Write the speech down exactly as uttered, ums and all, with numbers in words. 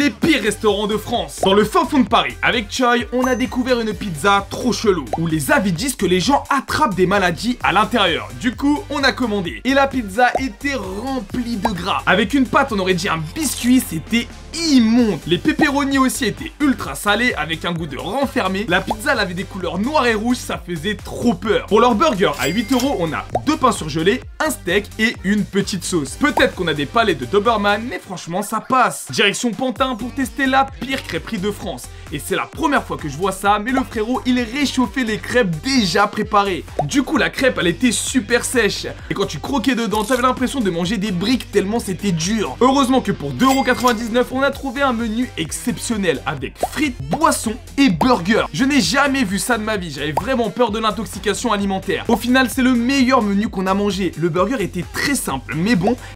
les pires restaurants de France. Dans le fin fond de Paris, avec Choi, on a découvert une pizza trop chelou, où les avis disent que les gens attrapent des maladies à l'intérieur. Du coup, on a commandé, et la pizza était remplie de gras. Avec une pâte, on aurait dit un biscuit, c'était immonde. Les pepperoni aussi étaient ultra salés, avec un goût de renfermé. La pizza, elle avait des couleurs noires et rouges, ça faisait trop peur. Pour leur burger, à huit euros, on a deux pains surgelés, un steak et une petite sauce. Peut-être qu'on a des palais de Doberman, mais franchement, ça passe. Direction Pantin pour tester la pire crêperie de France. Et c'est la première fois que je vois ça, mais le frérot, il réchauffait les crêpes déjà préparées. Du coup, la crêpe, elle était super sèche. Et quand tu croquais dedans, t'avais l'impression de manger des briques tellement c'était dur. Heureusement que pour deux euros quatre-vingt-dix-neuf, on a trouvé un menu exceptionnel avec frites, boissons et burgers. Je n'ai jamais vu ça de ma vie, j'avais vraiment peur de l'intoxication alimentaire. Au final, c'est le meilleur menu qu'on a mangé. Le burger était très simple, mais bon,